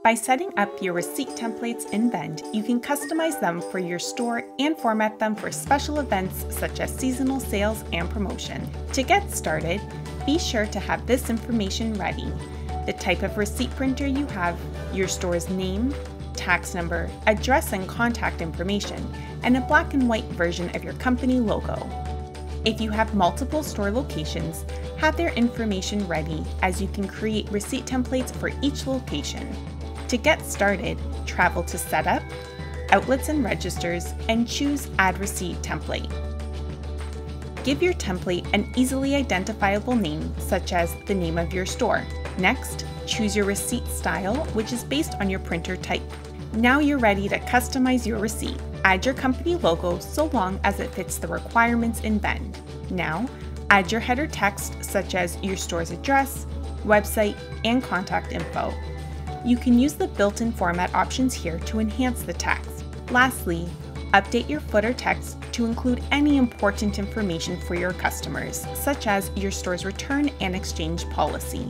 By setting up your receipt templates in Vend, you can customize them for your store and format them for special events such as seasonal sales and promotion. To get started, be sure to have this information ready: the type of receipt printer you have, your store's name, tax number, address and contact information, and a black and white version of your company logo. If you have multiple store locations, have their information ready, as you can create receipt templates for each location. To get started, travel to Setup, Outlets and Registers, and choose Add Receipt Template. Give your template an easily identifiable name, such as the name of your store. Next, choose your receipt style, which is based on your printer type. Now you're ready to customize your receipt. Add your company logo so long as it fits the requirements in Vend. Now, add your header text, such as your store's address, website, and contact info. You can use the built-in format options here to enhance the text. Lastly, update your footer text to include any important information for your customers, such as your store's return and exchange policy.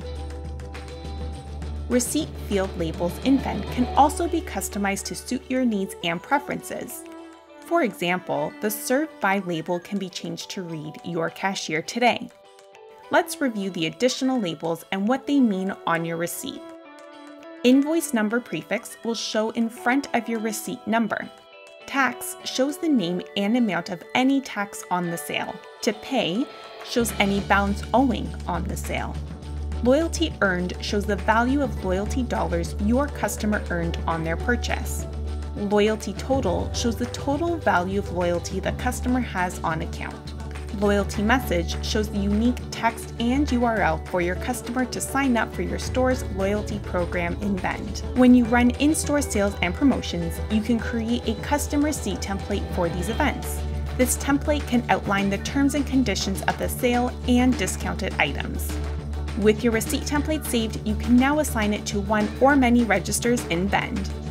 Receipt field labels in Vend can also be customized to suit your needs and preferences. For example, the Served By label can be changed to read "Your cashier today." Let's review the additional labels and what they mean on your receipt. Invoice number prefix will show in front of your receipt number. Tax shows the name and amount of any tax on the sale. To pay shows any balance owing on the sale. Loyalty earned shows the value of loyalty dollars your customer earned on their purchase. Loyalty total shows the total value of loyalty the customer has on account. Loyalty message shows the unique text and URL for your customer to sign up for your store's loyalty program in Vend. When you run in-store sales and promotions, you can create a custom receipt template for these events. This template can outline the terms and conditions of the sale and discounted items. With your receipt template saved, you can now assign it to one or many registers in Vend.